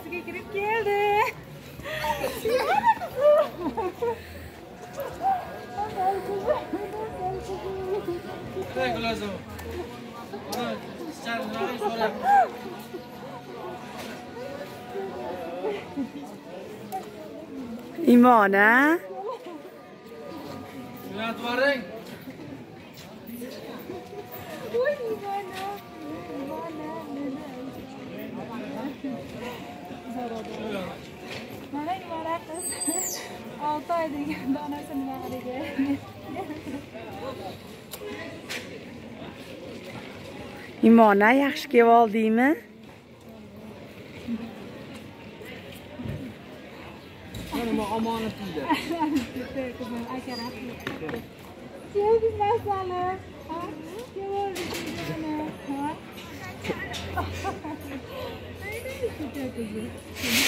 orasiga kirib keldi. Imona. Yatvaring. Mana Imona qiz 6 oy deganda onasini bag'riga. Imona yaxshi kelib oldingmi? Nima omonat edi? Kızım aka rahmat. Sevgiz masala. Ha? Kevordi ana. Ha? Aynen işte kızım.